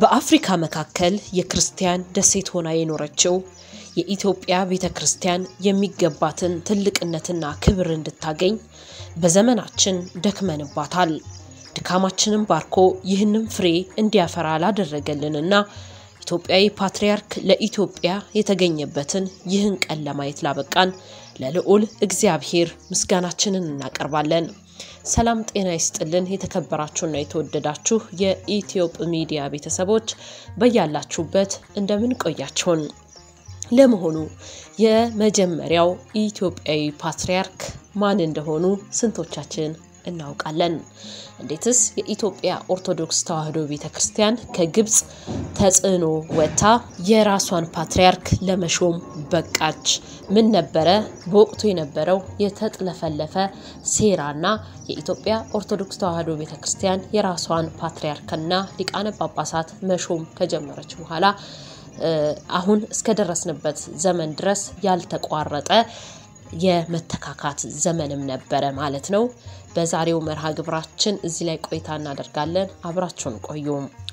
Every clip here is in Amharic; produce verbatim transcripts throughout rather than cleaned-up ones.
በአፍሪካ መካከል የክርስቲያን ደሴት ሆና የኖረችው የኢትዮጵያ ቤተክርስቲያን የሚገባትን ትልቅነትና ክብር እንድታገኝ በዘመናችን ደክመንባታል። ድካማችንን ባርኮ ይህንን ፍሬ እንዲያፈራ ላደረገልንና ኢትዮጵያዊ ፓትርያርክ ለኢትዮጵያ የተገኘበትን ይህን ቀን ለማየት ላበቃን ለልዑል እግዚአብሔር ምስጋናችንን እናቀርባለን። ሰላም ጤና ይስጥልን የተከበራችሁና የተወደዳችሁ የኢትዮፕ ሚዲያ ቤተሰቦች በያላችሁበት እንደምን ቆያችሁን? ለመሆኑ የመጀመሪያው ኢትዮጵያዊ ፓትርያርክ ማን እንደሆኑ ስንቶቻችን እናውቃለን? እንዴትስ የኢትዮጵያ ኦርቶዶክስ ተዋሕዶ ቤተክርስቲያን ከግብጽ ተጽዕኖ ወጣ የራሷን ፓትርያርክ ለመሾም በቃች? ምን ነበረ በወቅቱ የነበረው የተጥለፈለፈ ሴራና የኢትዮጵያ ኦርቶዶክስ ተዋሕዶ ቤተክርስቲያን የራሷን ፓትርያርክና ሊቃነ ጳጳሳት መሾም ከጀመረች በኋላ አሁን እስከ ደረስንበት ዘመን ድረስ ያልተቋረጠ የመተካካት ዘመንም ነበረ ማለት ነው። በዛሬው መርሃ ግብራችን እዚህ ላይ ቆይታ እናደርጋለን። አብራችሁን ቆዩ።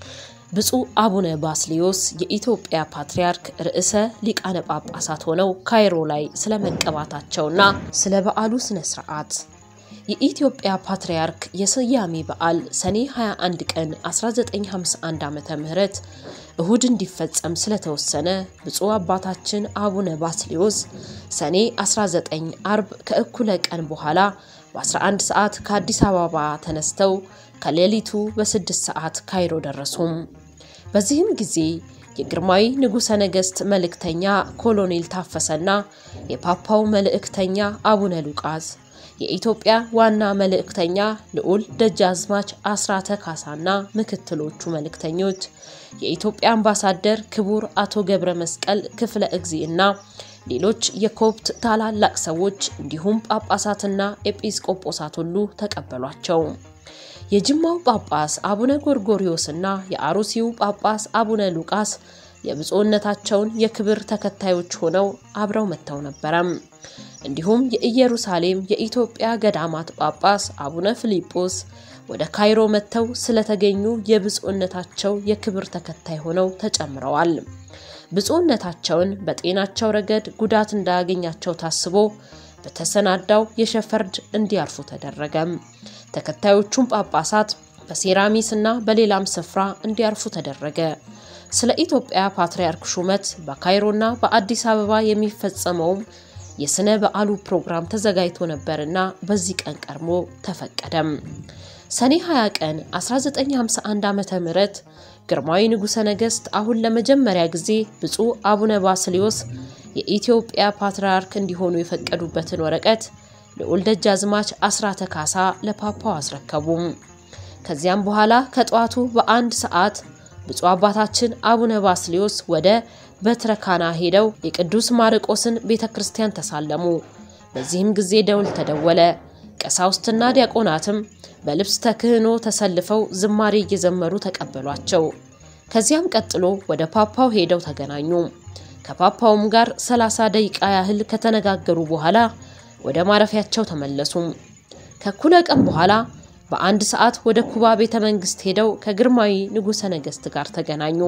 ብፁዕ አቡነ ባስልዮስ የኢትዮጵያ ፓትርያርክ ርዕሰ ሊቃነ ጳጳሳት ሆነው ካይሮ ላይ ስለመቀባታቸውና ስለ በዓሉ ስነ ስርዓት የኢትዮጵያ ፓትርያርክ የስያሜ በዓል ሰኔ ሃያ አንድ ቀን አስራ ዘጠኝ ሃምሳ አንድ ዓመተ ምህረት እሁድ እንዲፈጸም ስለተወሰነ ብፁዕ አባታችን አቡነ ባስልዮስ ሰኔ አስራ ዘጠኝ አርብ ከእኩለ ቀን በኋላ በ11 ሰዓት ከአዲስ አበባ ተነስተው ከሌሊቱ በ6 ሰዓት ካይሮ ደረሱም። በዚህም ጊዜ የግርማዊ ንጉሠ ነገሥት መልእክተኛ ኮሎኔል ታፈሰና የፓፓው መልእክተኛ አቡነ ሉቃስ የኢትዮጵያ ዋና መልእክተኛ ልዑል ደጃዝማች አስራተ ካሳና ምክትሎቹ መልእክተኞች የኢትዮጵያ አምባሳደር ክቡር አቶ ገብረ መስቀል ክፍለ እግዚእና ሌሎች የኮፕት ታላላቅ ሰዎች እንዲሁም ጳጳሳትና ኤጲስቆጶሳት ሁሉ ተቀበሏቸው። የጅማው ጳጳስ አቡነ ጎርጎሪዮስና የአሩሲው ጳጳስ አቡነ ሉቃስ የብፁዕነታቸውን የክብር ተከታዮች ሆነው አብረው መተው ነበረም። እንዲሁም የኢየሩሳሌም የኢትዮጵያ ገዳማት ጳጳስ አቡነ ፊልጶስ ወደ ካይሮ መተው ስለተገኙ የብፁዕነታቸው የክብር ተከታይ ሆነው ተጨምረዋል። ብፁዕነታቸውን በጤናቸው ረገድ ጉዳት እንዳያገኛቸው ታስቦ በተሰናዳው የሸፈርድ እንዲያርፉ ተደረገም። ተከታዮቹም ጳጳሳት በሴራሚስና በሌላም ስፍራ እንዲያርፉ ተደረገ። ስለ ኢትዮጵያ ፓትርያርክ ሹመት በካይሮና በአዲስ አበባ የሚፈጸመው የስነ በዓሉ ፕሮግራም ተዘጋጅቶ ነበርና በዚህ ቀን ቀርሞ ተፈቀደም። ሰኔ ሃያ ቀን አስራ ዘጠኝ ሃምሳ አንድ ዓመተ ምህረት ግርማዊ ንጉሠ ነገሥት አሁን ለመጀመሪያ ጊዜ ብፁዕ አቡነ ባስልዮስ የኢትዮጵያ ፓትርያርክ እንዲሆኑ የፈቀዱበትን ወረቀት ልዑል ደጃዝማች አስራተ ካሳ ለፓፓው አስረከቡም። ከዚያም በኋላ ከጧቱ በአንድ ሰዓት ብፁዕ አባታችን አቡነ ባስልዮስ ወደ በትረካና ሄደው የቅዱስ ማርቆስን ቤተክርስቲያን ተሳለሙ። በዚህም ጊዜ ደውል ተደወለ። ቀሳውስትና ዲያቆናትም በልብስ ተክህኖ ተሰልፈው ዝማሬ እየዘመሩ ተቀበሏቸው። ከዚያም ቀጥሎ ወደ ፓፓው ሄደው ተገናኙ። ከፓፓውም ጋር ሰላሳ ደቂቃ ያህል ከተነጋገሩ በኋላ ወደ ማረፊያቸው ተመለሱ። ከኩለ ቀን በኋላ በአንድ ሰዓት ወደ ኩባ ቤተ መንግስት ሄደው ከግርማዊ ንጉሠ ነገሥት ጋር ተገናኙ።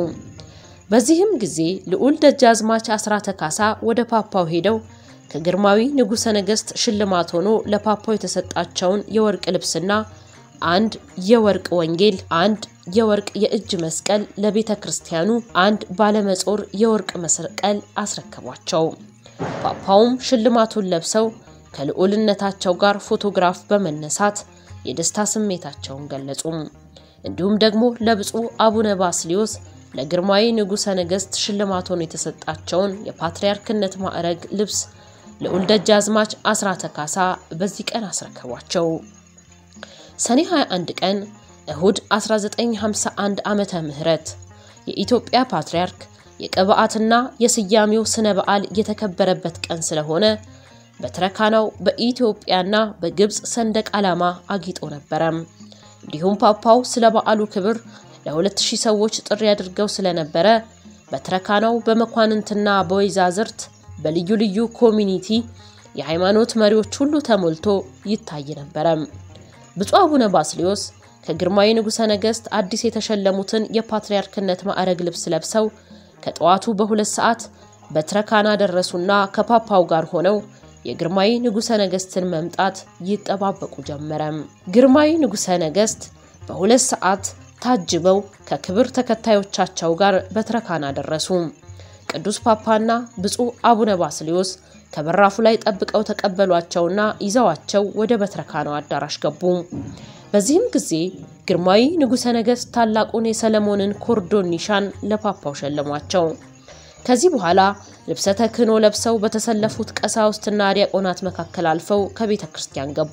በዚህም ጊዜ ልዑል ደጃዝማች አስራተ ካሳ ወደ ፓፓው ሄደው ከግርማዊ ንጉሠ ነገሥት ሽልማት ሆኖ ለፓፓው የተሰጣቸውን የወርቅ ልብስና አንድ የወርቅ ወንጌል፣ አንድ የወርቅ የእጅ መስቀል፣ ለቤተ ክርስቲያኑ አንድ ባለመጾር የወርቅ መስቀል አስረከቧቸው። ፓፓውም ሽልማቱን ለብሰው ከልዑልነታቸው ጋር ፎቶግራፍ በመነሳት የደስታ ስሜታቸውን ገለጹ። እንዲሁም ደግሞ ለብፁዕ አቡነ ባስልዮስ ለግርማዊ ንጉሠ ነገሥት ሽልማት ሆኖ የተሰጣቸውን የፓትርያርክነት ማዕረግ ልብስ ልዑል ደጃዝማች አስራተ ካሳ በዚህ ቀን አስረከቧቸው። ሰኔ ሃያ አንድ ቀን እሁድ አስራ ዘጠኝ ሃምሳ አንድ ዓመተ ምህረት የኢትዮጵያ ፓትርያርክ የቅብዓትና የስያሜው ስነ በዓል የተከበረበት ቀን ስለሆነ በትረካናው በኢትዮጵያና በግብጽ ሰንደቅ ዓላማ አጊጦ ነበረ። እንዲሁም ፓፓው ስለ በዓሉ ክብር ለሁለት ሺህ ሰዎች ጥሪ አድርገው ስለነበረ በትረካናው በመኳንንትና በወይዛዝርት በልዩ ልዩ ኮሚኒቲ የሃይማኖት መሪዎች ሁሉ ተሞልቶ ይታይ ነበረ። ብፁዕ አቡነ ባስልዮስ ከግርማዊ ንጉሠ ነገሥት አዲስ የተሸለሙትን የፓትርያርክነት ማዕረግ ልብስ ለብሰው ከጠዋቱ በሁለት ሰዓት በትረካና ደረሱና ከፓፓው ጋር ሆነው የግርማዊ ንጉሠ ነገሥትን መምጣት ይጠባበቁ ጀመረ። ግርማዊ ንጉሠ ነገሥት በሁለት ሰዓት ታጅበው ከክብር ተከታዮቻቸው ጋር በትረካና ደረሱ። ቅዱስ ፓፓና ብፁዕ አቡነ ባስልዮስ ከበራፉ ላይ ጠብቀው ተቀበሏቸውና ይዘዋቸው ወደ በትረካናው አዳራሽ ገቡ። በዚህም ጊዜ ግርማዊ ንጉሠ ነገሥት ታላቁን የሰለሞንን ኮርዶን ኒሻን ለፓፓው ሸለሟቸው። ከዚህ በኋላ ልብሰ ተክህኖ ለብሰው በተሰለፉት ቀሳውስትና ዲያቆናት መካከል አልፈው ከቤተ ክርስቲያን ገቡ።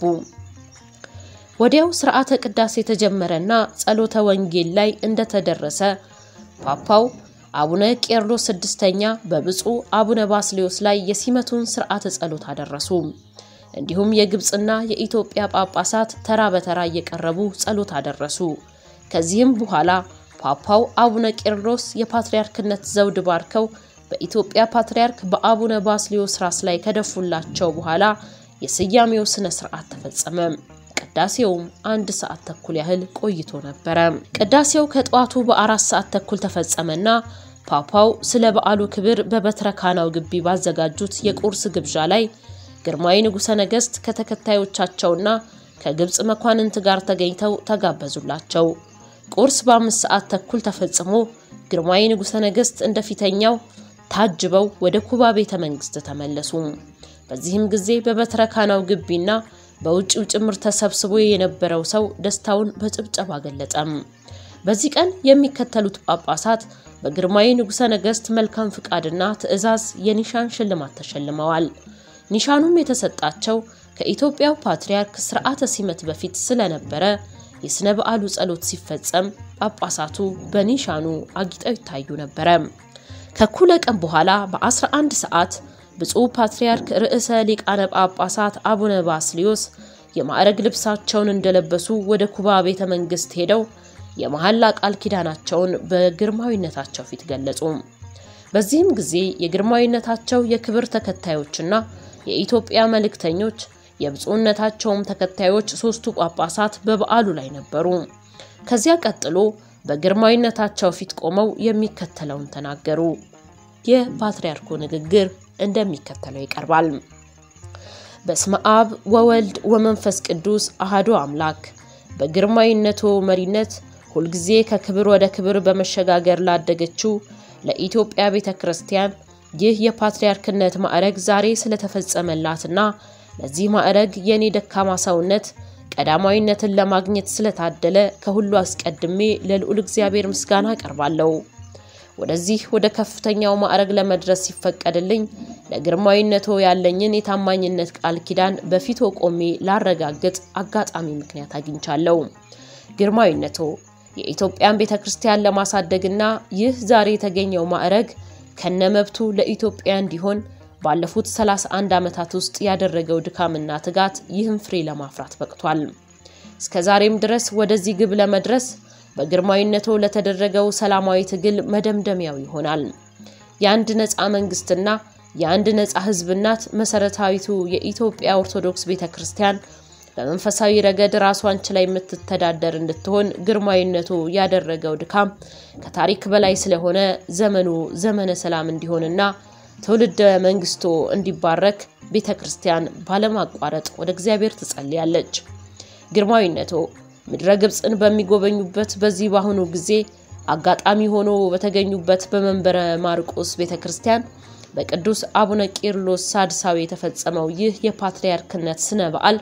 ወዲያው ሥርዓተ ቅዳሴ ተጀመረና ጸሎተ ወንጌል ላይ እንደተደረሰ ፓፓው አቡነ ቄርሎስ ስድስተኛ በብፁዕ አቡነ ባስልዮስ ላይ የሲመቱን ሥርዓተ ጸሎት አደረሱ። እንዲሁም የግብጽና የኢትዮጵያ ጳጳሳት ተራ በተራ እየቀረቡ ጸሎት አደረሱ። ከዚህም በኋላ ፓፓው አቡነ ቄርሎስ የፓትርያርክነት ዘውድ ባርከው በኢትዮጵያ ፓትርያርክ በአቡነ ባስልዮስ ራስ ላይ ከደፉላቸው በኋላ የስያሜው ስነ ሥርዓት ተፈጸመ። ቅዳሴውም አንድ ሰዓት ተኩል ያህል ቆይቶ ነበር። ቅዳሴው ከጧቱ በአራት ሰዓት ተኩል ተፈጸመና ፓፓው ስለ በዓሉ ክብር በበትረካናው ግቢ ባዘጋጁት የቁርስ ግብዣ ላይ ግርማዊ ንጉሠ ነገሥት ከተከታዮቻቸውና ከግብጽ መኳንንት ጋር ተገኝተው ተጋበዙላቸው። ቁርስ በአምስት ሰዓት ተኩል ተፈጽሞ ግርማዊ ንጉሠ ነገሥት እንደፊተኛው ታጅበው ወደ ኩባ ቤተ መንግስት ተመለሱ። በዚህም ጊዜ በበትረካናው ግቢና በውጭው ጭምር ተሰብስቦ የነበረው ሰው ደስታውን በጭብጨባ ገለጸም። በዚህ ቀን የሚከተሉት ጳጳሳት በግርማዊ ንጉሠ ነገሥት መልካም ፍቃድና ትዕዛዝ የኒሻን ሽልማት ተሸልመዋል። ኒሻኑም የተሰጣቸው ከኢትዮጵያው ፓትርያርክ ሥርዓተ ሲመት በፊት ስለነበረ የስነ በዓሉ ጸሎት ሲፈጸም ጳጳሳቱ በኒሻኑ አጊጠው ይታዩ ነበር። ከኩለ ቀን በኋላ በ11 ሰዓት ብፁዕ ፓትርያርክ ርዕሰ ሊቃነ ጳጳሳት አቡነ ባስልዮስ የማዕረግ ልብሳቸውን እንደለበሱ ወደ ኩባ ቤተ መንግስት ሄደው የመሐላ ቃል ኪዳናቸውን በግርማዊነታቸው ፊት ገለጹ። በዚህም ጊዜ የግርማዊነታቸው የክብር ተከታዮችና የኢትዮጵያ መልእክተኞች የብፁዕነታቸውም ተከታዮች ሶስቱ ጳጳሳት በበዓሉ ላይ ነበሩ። ከዚያ ቀጥሎ በግርማዊነታቸው ፊት ቆመው የሚከተለውን ተናገሩ። የፓትርያርኩ ንግግር እንደሚከተለው ይቀርባል። በስመ አብ ወወልድ ወመንፈስ ቅዱስ አሐዱ አምላክ። በግርማዊነቱ መሪነት ሁልጊዜ ከክብር ወደ ክብር በመሸጋገር ላደገችው ለኢትዮጵያ ቤተክርስቲያን ይህ የፓትርያርክነት ማዕረግ ዛሬ ስለተፈጸመላትና ለዚህ ማዕረግ የኔ ደካማ ሰውነት ቀዳማዊነትን ለማግኘት ስለታደለ ከሁሉ አስቀድሜ ለልዑል እግዚአብሔር ምስጋና አቀርባለሁ። ወደዚህ ወደ ከፍተኛው ማዕረግ ለመድረስ ሲፈቀድልኝ ለግርማዊነቱ ያለኝን የታማኝነት ቃል ኪዳን በፊቱ ቆሜ ላረጋግጥ አጋጣሚ ምክንያት አግኝቻለሁ። ግርማዊነቱ የኢትዮጵያን ቤተክርስቲያን ለማሳደግና ይህ ዛሬ የተገኘው ማዕረግ ከነመብቱ ለኢትዮጵያ እንዲሆን ባለፉት ሰላሳ አንድ ዓመታት ውስጥ ያደረገው ድካምና ትጋት ይህን ፍሬ ለማፍራት በቅቷል። እስከዛሬም ድረስ ወደዚህ ግብ ለመድረስ በግርማዊነቱ ለተደረገው ሰላማዊ ትግል መደምደሚያው ይሆናል። የአንድ ነፃ መንግስትና የአንድ ነፃ ህዝብናት መሰረታዊቱ የኢትዮጵያ ኦርቶዶክስ ቤተክርስቲያን በመንፈሳዊ ረገድ ራሷን ችላ የምትተዳደር እንድትሆን ግርማዊነቱ ያደረገው ድካም ከታሪክ በላይ ስለሆነ ዘመኑ ዘመነ ሰላም እንዲሆንና ትውልደ መንግስቱ እንዲባረክ ቤተክርስቲያን ባለማቋረጥ ወደ እግዚአብሔር ትጸልያለች። ግርማዊነቱ ምድረ ግብጽን በሚጎበኙበት በዚህ ባሁኑ ጊዜ አጋጣሚ ሆኖ በተገኙበት በመንበረ ማርቆስ ቤተክርስቲያን በቅዱስ አቡነ ቄርሎስ ሳድሳዊ የተፈጸመው ይህ የፓትርያርክነት ስነ በዓል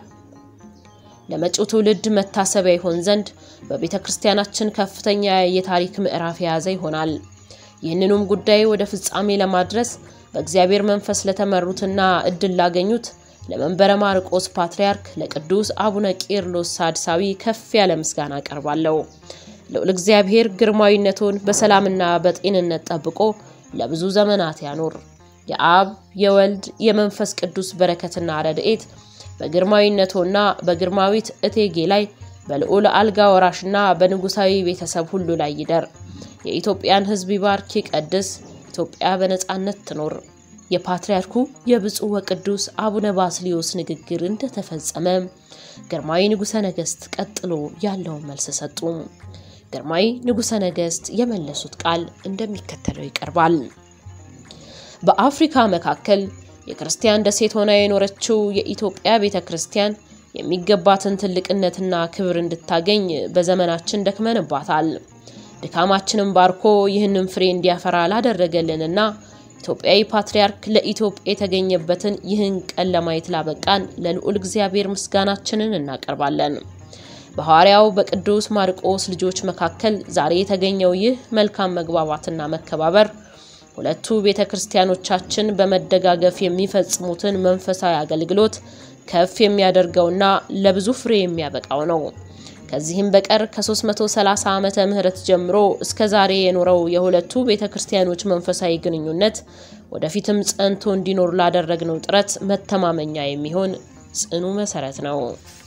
ለመጪው ትውልድ መታሰቢያ ይሆን ዘንድ በቤተክርስቲያናችን ከፍተኛ የታሪክ ምዕራፍ ያዘ ይሆናል። ይህንንም ጉዳይ ወደ ፍጻሜ ለማድረስ በእግዚአብሔር መንፈስ ለተመሩትና እድል ላገኙት ለመንበረ ማርቆስ ፓትርያርክ ለቅዱስ አቡነ ቄርሎስ ሳድሳዊ ከፍ ያለ ምስጋና አቀርባለሁ። ለልዑል እግዚአብሔር ግርማዊነቱን በሰላምና በጤንነት ጠብቆ ለብዙ ዘመናት ያኖር። የአብ የወልድ የመንፈስ ቅዱስ በረከትና ረድኤት በግርማዊነቱና በግርማዊት እቴጌ ላይ በልዑል አልጋ ወራሽና በንጉሳዊ ቤተሰብ ሁሉ ላይ ይደር። የኢትዮጵያን ሕዝብ ይባርክ ይቀድስ። ኢትዮጵያ በነጻነት ትኖር። የፓትርያርኩ የብፁዕ ወቅዱስ አቡነ ባስልዮስ ንግግር እንደተፈጸመ ግርማዊ ንጉሠ ነገሥት ቀጥሎ ያለው መልስ ሰጡ። ግርማዊ ንጉሠ ነገሥት የመለሱት ቃል እንደሚከተለው ይቀርባል። በአፍሪካ መካከል የክርስቲያን ደሴት ሆና የኖረችው የኢትዮጵያ ቤተክርስቲያን የሚገባትን ትልቅነትና ክብር እንድታገኝ በዘመናችን ደክመንባታል። ድካማችንን ባርኮ ይህንን ፍሬ እንዲያፈራ ላደረገልንና ኢትዮጵያዊ ፓትርያርክ ለኢትዮጵያ የተገኘበትን ይህን ቀን ለማየት ላበቃን ለልዑል እግዚአብሔር ምስጋናችንን እናቀርባለን። በሐዋርያው በቅዱስ ማርቆስ ልጆች መካከል ዛሬ የተገኘው ይህ መልካም መግባባትና መከባበር ሁለቱ ቤተክርስቲያኖቻችን በመደጋገፍ የሚፈጽሙትን መንፈሳዊ አገልግሎት ከፍ የሚያደርገውና ለብዙ ፍሬ የሚያበቃው ነው። ከዚህም በቀር ከ330 ዓመተ ምህረት ጀምሮ እስከ ዛሬ የኖረው የሁለቱ ቤተክርስቲያኖች መንፈሳዊ ግንኙነት ወደፊትም ጸንቶ እንዲኖር ላደረግነው ጥረት መተማመኛ የሚሆን ጽኑ መሰረት ነው።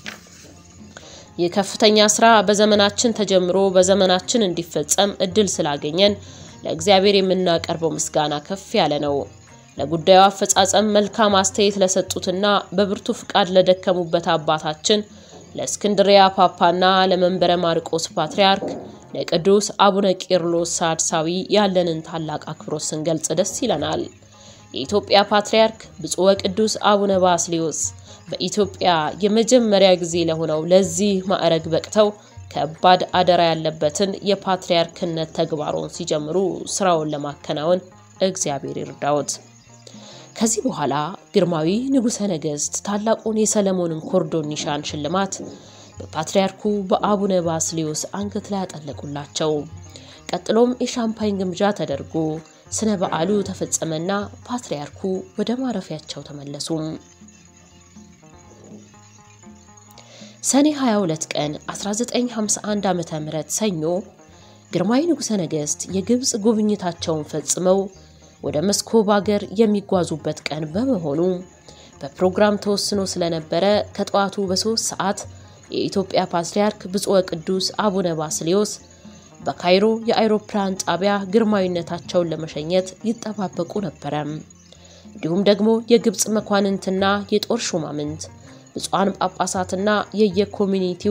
የከፍተኛ ስራ በዘመናችን ተጀምሮ በዘመናችን እንዲፈጸም እድል ስላገኘን ለእግዚአብሔር የምናቀርበው ምስጋና ከፍ ያለ ነው። ለጉዳዩ አፈጻጸም መልካም አስተያየት ለሰጡትና በብርቱ ፍቃድ ለደከሙበት አባታችን ለእስክንድሪያ ፓፓና ለመንበረ ማርቆስ ፓትርያርክ ለቅዱስ አቡነ ቄርሎስ ሳድሳዊ ያለንን ታላቅ አክብሮት ስንገልጽ ደስ ይለናል። የኢትዮጵያ ፓትርያርክ ብፁዕ ወቅዱስ አቡነ ባስልዮስ በኢትዮጵያ የመጀመሪያ ጊዜ ለሆነው ለዚህ ማዕረግ በቅተው ከባድ አደራ ያለበትን የፓትርያርክነት ተግባሩን ሲጀምሩ ስራውን ለማከናወን እግዚአብሔር ይርዳዎት። ከዚህ በኋላ ግርማዊ ንጉሠ ነገሥት ታላቁን የሰለሞንን ኮርዶን ኒሻን ሽልማት በፓትርያርኩ በአቡነ ባስልዮስ አንገት ላይ አጠለቁላቸው። ቀጥሎም የሻምፓኝ ግምጃ ተደርጎ ስነ በዓሉ ተፈጸመና ፓትርያርኩ ወደ ማረፊያቸው ተመለሱ። ሰኔ ሃያ ሁለት ቀን አስራ ዘጠኝ ሃምሳ አንድ ዓመተ ምህረት ሰኞ ግርማዊ ንጉሠ ነገሥት የግብጽ ጉብኝታቸውን ፈጽመው ወደ መስኮብ ሀገር የሚጓዙበት ቀን በመሆኑ በፕሮግራም ተወስኖ ስለነበረ ከጠዋቱ በሶስት ሰዓት የኢትዮጵያ ፓትርያርክ ብፁዕ ወቅዱስ አቡነ ባስልዮስ በካይሮ የአውሮፕላን ጣቢያ ግርማዊነታቸውን ለመሸኘት ይጠባበቁ ነበር። እንዲሁም ደግሞ የግብጽ መኳንንትና የጦር ሹማምንት ብፁዓን ጳጳሳትና የየኮሚኒቲው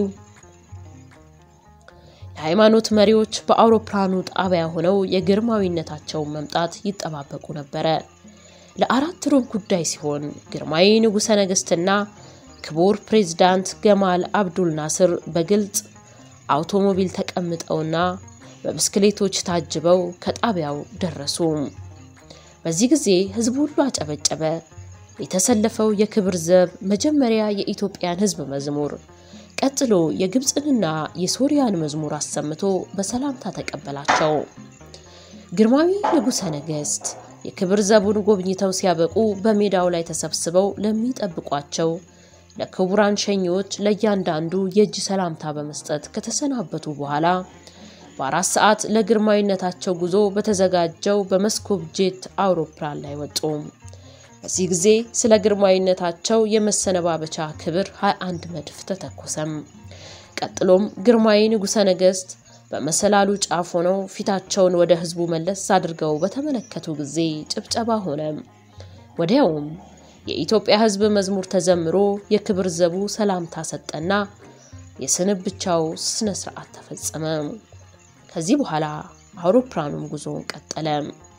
የሃይማኖት መሪዎች በአውሮፕላኑ ጣቢያ ሆነው የግርማዊነታቸውን መምጣት ይጠባበቁ ነበር። ለአራት ሩብ ጉዳይ ሲሆን ግርማዊ ንጉሠ ነገሥትና ክቡር ፕሬዝዳንት ገማል አብዱል ናስር በግልጽ አውቶሞቢል ተቀምጠውና በብስክሌቶች ታጅበው ከጣቢያው ደረሱ። በዚህ ጊዜ ህዝቡ ሁሉ አጨበጨበ። የተሰለፈው የክብር ዘብ መጀመሪያ የኢትዮጵያን ህዝብ መዝሙር ቀጥሎ የግብጽንና የሶሪያን መዝሙር አሰምቶ በሰላምታ ተቀበላቸው። ግርማዊ ንጉሠ ነገሥት የክብር ዘቡን ጎብኝተው ሲያበቁ በሜዳው ላይ ተሰብስበው ለሚጠብቋቸው ለክቡራን ሸኞች ለያንዳንዱ የእጅ ሰላምታ በመስጠት ከተሰናበቱ በኋላ በአራት ሰዓት ለግርማዊነታቸው ጉዞ በተዘጋጀው በመስኮብ ጄት አውሮፕላን ላይ ወጡ። በዚህ ጊዜ ስለ ግርማዊነታቸው የመሰነባበቻ ክብር ሃያ አንድ መድፍ ተተኮሰም። ቀጥሎም ግርማዊ ንጉሠ ነገሥት በመሰላሉ ጫፍ ሆነው ፊታቸውን ወደ ህዝቡ መለስ አድርገው በተመለከቱ ጊዜ ጭብጨባ ሆነ። ወዲያውም የኢትዮጵያ ህዝብ መዝሙር ተዘምሮ የክብር ዘቡ ሰላምታ ሰጠና የስንብቻው ስነ ስርዓት ተፈጸመ። ከዚህ በኋላ አውሮፕላኑም ጉዞውን ቀጠለ።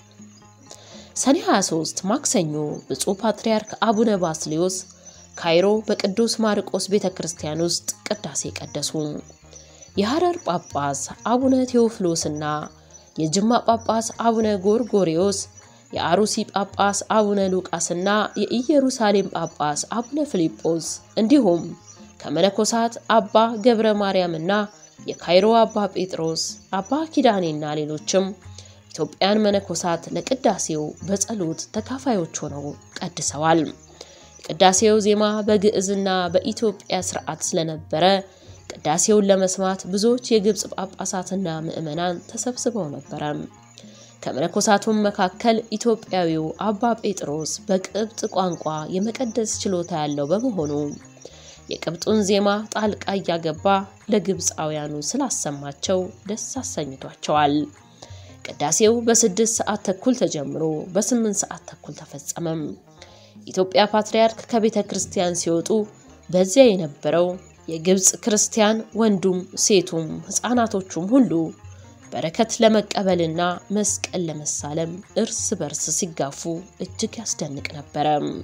ሰኔ ሃያ ሶስት ማክሰኞ ብፁዕ ፓትርያርክ አቡነ ባስልዮስ ካይሮ በቅዱስ ማርቆስ ቤተክርስቲያን ውስጥ ቅዳሴ ቀደሱ። የሐረር ጳጳስ አቡነ ቴዎፍሎስና የጅማ ጳጳስ አቡነ ጎርጎሪዮስ የአሩሲ ጳጳስ አቡነ ሉቃስና የኢየሩሳሌም ጳጳስ አቡነ ፊልጶስ እንዲሁም ከመነኮሳት አባ ገብረ ማርያምና የካይሮ አባ ጴጥሮስ አባ ኪዳኔና ሌሎችም ኢትዮጵያን መነኮሳት ለቅዳሴው በጸሎት ተካፋዮች ሆነው ቀድሰዋል። ቅዳሴው ዜማ በግዕዝና በኢትዮጵያ ሥርዓት ስለነበረ ቅዳሴውን ለመስማት ብዙዎች የግብጽ ጳጳሳትና ምዕመናን ተሰብስበው ነበር። ከመነኮሳቱም መካከል ኢትዮጵያዊው አባ ጴጥሮስ በቅብጥ ቋንቋ የመቀደስ ችሎታ ያለው በመሆኑ የቅብጡን ዜማ ጣልቃ ያገባ ለግብጻውያኑ ስላሰማቸው ደስ አሰኝቷቸዋል። ቅዳሴው በስድስት ሰዓት ተኩል ተጀምሮ በስምንት ሰዓት ተኩል ተፈጸመም። ኢትዮጵያ ፓትርያርክ ከቤተ ክርስቲያን ሲወጡ በዚያ የነበረው የግብጽ ክርስቲያን ወንዱም ሴቱም ሕፃናቶቹም ሁሉ በረከት ለመቀበልና መስቀል ለመሳለም እርስ በርስ ሲጋፉ እጅግ ያስደንቅ ነበር።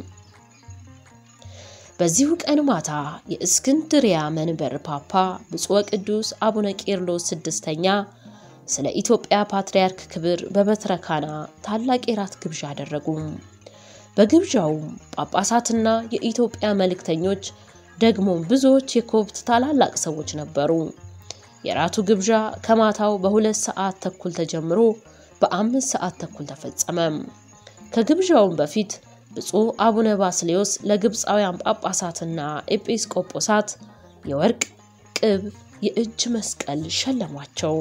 በዚሁ ቀን ማታ የእስክንድሪያ መንበር ፓፓ ብፁዕ ቅዱስ አቡነ ቄርሎስ ስድስተኛ ስለ ኢትዮጵያ ፓትርያርክ ክብር በበትረካና ታላቅ የራት ግብዣ አደረጉ። በግብዣው ጳጳሳትና የኢትዮጵያ መልእክተኞች ደግሞ ብዙዎች የኮብት ታላላቅ ሰዎች ነበሩ። የራቱ ግብዣ ከማታው በሁለት ሰዓት ተኩል ተጀምሮ በአምስት ሰዓት ተኩል ተፈጸመ። ከግብዣው በፊት ብፁዕ አቡነ ባስልዮስ ለግብጻውያን ጳጳሳትና ኤጲስቆጶሳት የወርቅ ቅብ የእጅ መስቀል ሸለሟቸው።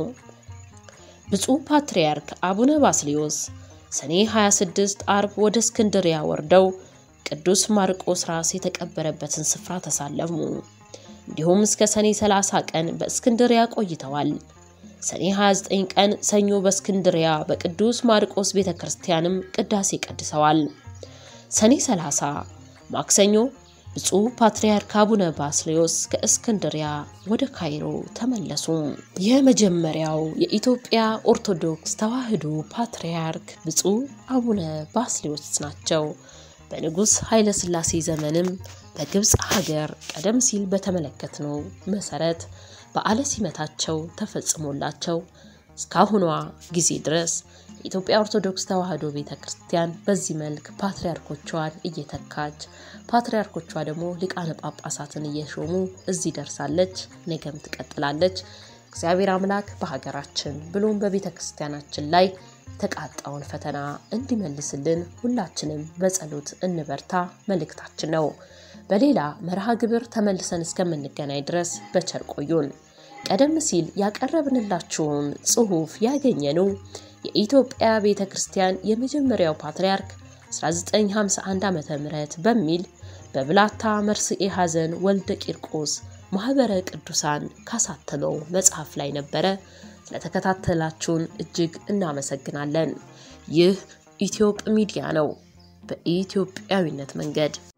ብፁዕ ፓትርያርክ አቡነ ባስልዮስ ሰኔ ሃያ ስድስት አርብ ወደ እስክንድሪያ ወርደው ቅዱስ ማርቆስ ራስ የተቀበረበትን ስፍራ ተሳለሙ። እንዲሁም እስከ ሰኔ ሰላሳ ቀን በእስክንድሪያ ቆይተዋል። ሰኔ ሃያ ዘጠኝ ቀን ሰኞ በእስክንድሪያ በቅዱስ ማርቆስ ቤተክርስቲያንም ቅዳሴ ቀድሰዋል። ሰኔ ሰላሳ ማክሰኞ ብፁዕ ፓትርያርክ አቡነ ባስልዮስ ከእስክንድሪያ ወደ ካይሮ ተመለሱ። የመጀመሪያው የኢትዮጵያ ኦርቶዶክስ ተዋሕዶ ፓትርያርክ ብፁዕ አቡነ ባስልዮስ ናቸው። በንጉስ ኃይለ ሥላሴ ዘመንም በግብጽ ሀገር ቀደም ሲል በተመለከተው መሰረት በዓለ ሲመታቸው ተፈጽሞላቸው እስካሁኗ ጊዜ ድረስ ኢትዮጵያ ኦርቶዶክስ ተዋሕዶ ቤተክርስቲያን በዚህ መልክ ፓትርያርኮቿን እየተካች ፓትርያርኮቿ ደግሞ ሊቃነ ጳጳሳትን እየሾሙ እዚህ ደርሳለች። ነገም ትቀጥላለች። እግዚአብሔር አምላክ በሀገራችን ብሎም በቤተክርስቲያናችን ላይ ተቃጣውን ፈተና እንዲመልስልን ሁላችንም በጸሎት እንበርታ መልእክታችን ነው። በሌላ መርሃ ግብር ተመልሰን እስከምንገናኝ ድረስ በቸር ቆዩን። ቀደም ሲል ያቀረብንላችሁን ጽሑፍ ያገኘነው የኢትዮጵያ ቤተክርስቲያን የመጀመሪያው ፓትርያርክ አስራ ዘጠኝ ሃምሳ አንድ ዓመተ ምህረት በሚል በብላታ መርስኤ ሐዘን ወልደ ቂርቆስ ማህበረ ቅዱሳን ካሳተመው መጽሐፍ ላይ ነበረ። ስለተከታተላችሁን እጅግ እናመሰግናለን። ይህ ኢትዮጵ ሚዲያ ነው። በኢትዮጵያዊነት መንገድ